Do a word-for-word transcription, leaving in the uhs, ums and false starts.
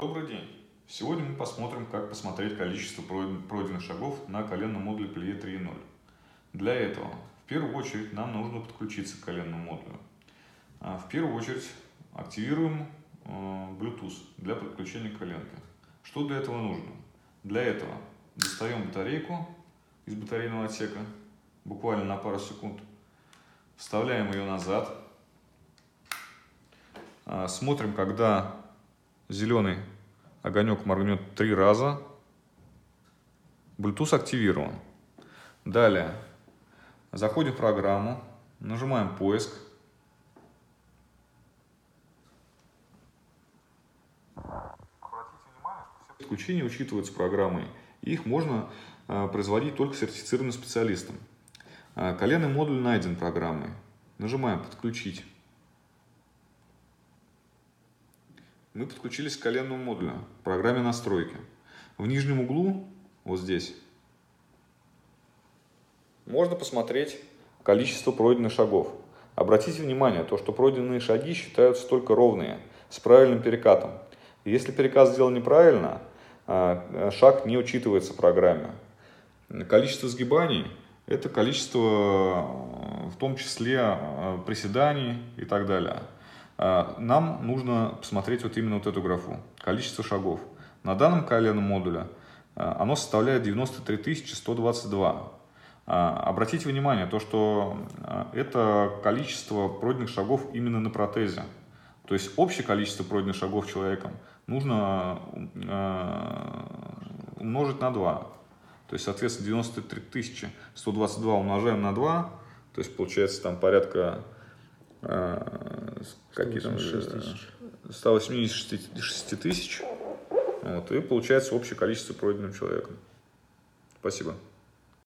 Добрый день! Сегодня мы посмотрим, как посмотреть количество пройденных шагов на коленном модуле Plie три ноль. Для этого в первую очередь нам нужно подключиться к коленному модулю. В первую очередь активируем Bluetooth для подключения к коленке. Что для этого нужно? Для этого достаем батарейку из батарейного отсека, буквально на пару секунд, вставляем ее назад, смотрим, когда зеленый огонек моргнет три раза. Bluetooth активирован. Далее заходим в программу, нажимаем поиск. Обратите внимание, что все подключения учитываются программой, и их можно производить только сертифицированным специалистом. Коленный модуль найден программой. Нажимаем «Подключить». Мы подключились к коленному модулю в программе настройки. В нижнем углу, вот здесь, можно посмотреть количество пройденных шагов. Обратите внимание, то, что пройденные шаги считаются только ровные, с правильным перекатом. Если перекат сделан неправильно, шаг не учитывается в программе. Количество сгибаний – это количество, в том числе, приседаний и так далее. Нам нужно посмотреть вот именно вот эту графу, количество шагов. На данном коленном модуле оно составляет девяносто три тысячи сто двадцать два. Обратите внимание, то, что это количество пройденных шагов именно на протезе. То есть общее количество пройденных шагов человеком нужно умножить на два. То есть, соответственно, девяносто три тысячи сто двадцать два умножаем на два, то есть получается там порядка какие там сто восемьдесят шесть тысяч, вот, и получается общее количество пройденным человеком. Спасибо.